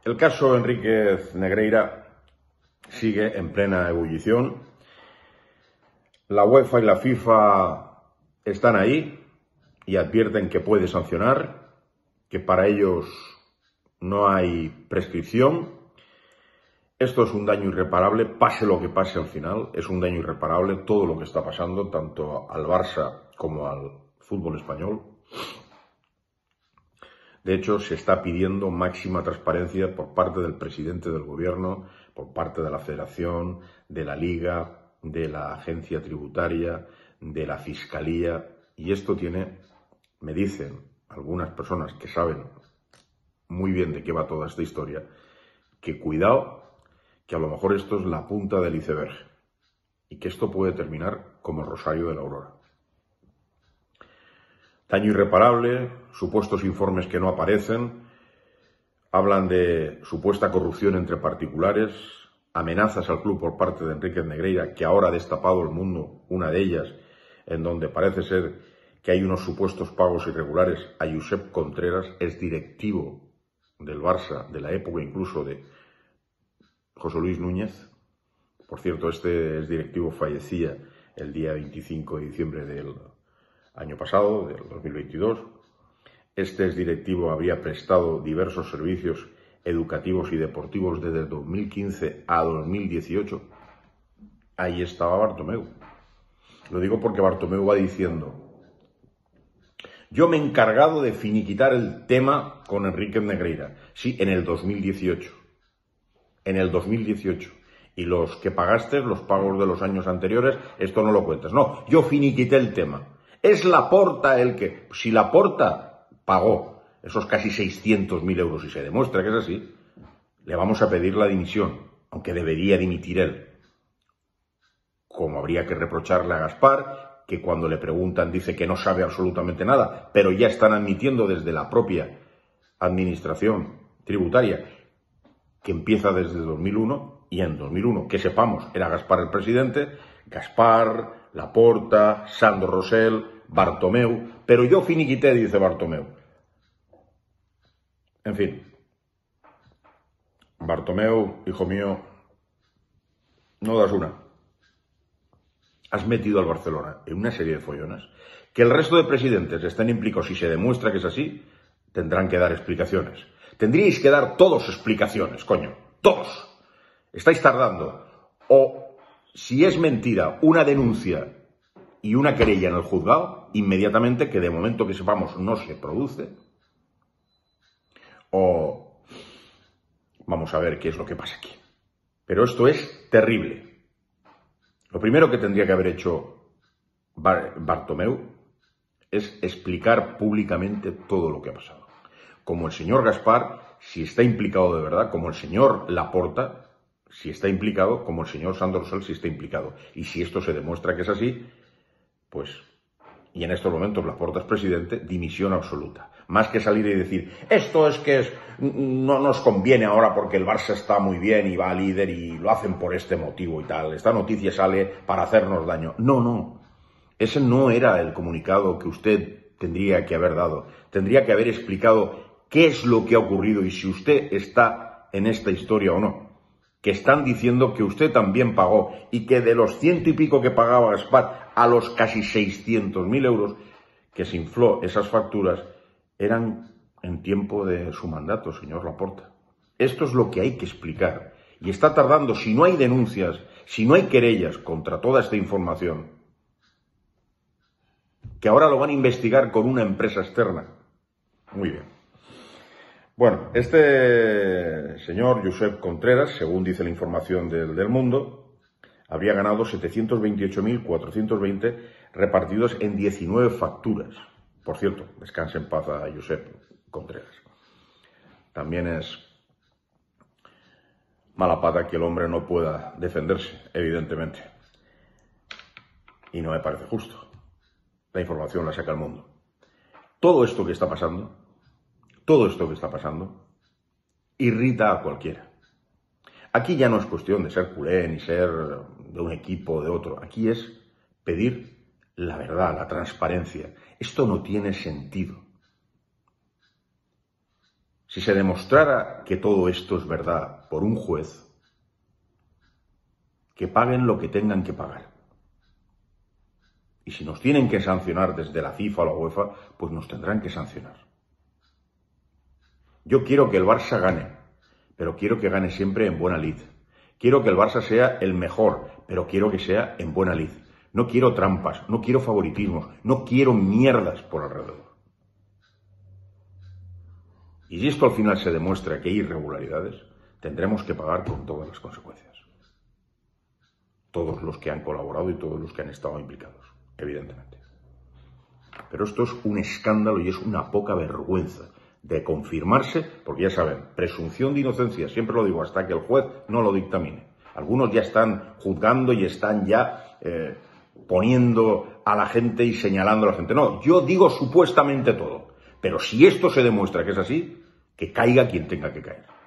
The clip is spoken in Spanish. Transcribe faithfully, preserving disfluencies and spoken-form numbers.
el caso Enríquez Negreira sigue en plena ebullición. La UEFA y la FIFA están ahí y advierten que puede sancionar, que para ellos no hay prescripción. Esto es un daño irreparable, pase lo que pase al final, es un daño irreparable todo lo que está pasando, tanto al Barça como al fútbol español. De hecho, se está pidiendo máxima transparencia por parte del presidente del gobierno, por parte de la Federación, de la Liga, de la Agencia Tributaria, de la Fiscalía. Y esto tiene, me dicen algunas personas que saben muy bien de qué va toda esta historia, que cuidado, que a lo mejor esto es la punta del iceberg y que esto puede terminar como el Rosario de la Aurora. Daño irreparable, supuestos informes que no aparecen, hablan de supuesta corrupción entre particulares, amenazas al club por parte de Enríquez Negreira, que ahora ha destapado el mundo, una de ellas, en donde parece ser que hay unos supuestos pagos irregulares a Josep Contreras, es directivo del Barça, de la época incluso de José Luis Núñez. Por cierto, este es directivo, fallecía el día veinticinco de diciembre del año pasado, del dos mil veintidós. Este es directivo había prestado diversos servicios educativos y deportivos desde dos mil quince a dos mil dieciocho. Ahí estaba Bartomeu. Lo digo porque Bartomeu va diciendo: yo me he encargado de finiquitar el tema con Enríquez Negreira. Sí, en el dos mil dieciocho. En el dos mil dieciocho. Y los que pagaste, los pagos de los años anteriores, esto no lo cuentas. No, yo finiquité el tema. Es Laporta el que... Si Laporta pagó esos casi seiscientos mil euros y se demuestra que es así, le vamos a pedir la dimisión, aunque debería dimitir él. Como habría que reprocharle a Gaspar, que cuando le preguntan dice que no sabe absolutamente nada, pero ya están admitiendo desde la propia administración tributaria, que empieza desde dos mil uno, y en dos mil uno, que sepamos, era Gaspar el presidente, Gaspar, Laporta, Sandro Rosell, Bartomeu, pero yo finiquité, dice Bartomeu. En fin, Bartomeu, hijo mío, no das una. Has metido al Barcelona en una serie de follonas. Que el resto de presidentes estén implicados y se demuestra que es así, tendrán que dar explicaciones. Tendríais que dar todos explicaciones, coño, todos. Estáis tardando. O, si es mentira, una denuncia y una querella en el juzgado, inmediatamente, que de momento que sepamos no se produce. O vamos a ver qué es lo que pasa aquí. Pero esto es terrible. Lo primero que tendría que haber hecho Bar- Bartomeu es explicar públicamente todo lo que ha pasado. Como el señor Gaspar, si está implicado de verdad, como el señor Laporta, si está implicado, como el señor Sandro Rosell, si está implicado. Y si esto se demuestra que es así, pues, y en estos momentos Laporta es presidente, dimisión absoluta. Más que salir y decir, esto es que es, no nos conviene ahora porque el Barça está muy bien y va líder y lo hacen por este motivo y tal. Esta noticia sale para hacernos daño. No, no. Ese no era el comunicado que usted tendría que haber dado. Tendría que haber explicado qué es lo que ha ocurrido y si usted está en esta historia o no. Que están diciendo que usted también pagó y que de los ciento y pico que pagaba Gaspar a los casi seiscientos mil euros que se infló esas facturas eran en tiempo de su mandato, señor Laporta. Esto es lo que hay que explicar. Y está tardando, si no hay denuncias, si no hay querellas contra toda esta información, que ahora lo van a investigar con una empresa externa. Muy bien. Bueno, este señor Josep Contreras, según dice la información del, del Mundo, habría ganado setecientos veintiocho mil cuatrocientos veinte repartidos en diecinueve facturas. Por cierto, descanse en paz a Josep Contreras. También es mala pata que el hombre no pueda defenderse, evidentemente. Y no me parece justo. La información la saca el Mundo. Todo esto que está pasando, todo esto que está pasando, irrita a cualquiera. Aquí ya no es cuestión de ser culé ni ser de un equipo o de otro. Aquí es pedir la verdad, la transparencia. Esto no tiene sentido. Si se demostrara que todo esto es verdad por un juez, que paguen lo que tengan que pagar. Y si nos tienen que sancionar desde la FIFA o la UEFA, pues nos tendrán que sancionar. Yo quiero que el Barça gane, pero quiero que gane siempre en buena lid. Quiero que el Barça sea el mejor, pero quiero que sea en buena lid. No quiero trampas, no quiero favoritismos, no quiero mierdas por alrededor. Y si esto al final se demuestra que hay irregularidades, tendremos que pagar con todas las consecuencias. Todos los que han colaborado y todos los que han estado implicados, evidentemente. Pero esto es un escándalo y es una poca vergüenza de confirmarse, porque ya saben, presunción de inocencia, siempre lo digo, hasta que el juez no lo dictamine. Algunos ya están juzgando y están ya eh, poniendo a la gente y señalando a la gente. No, yo digo supuestamente todo, pero si esto se demuestra que es así, que caiga quien tenga que caer.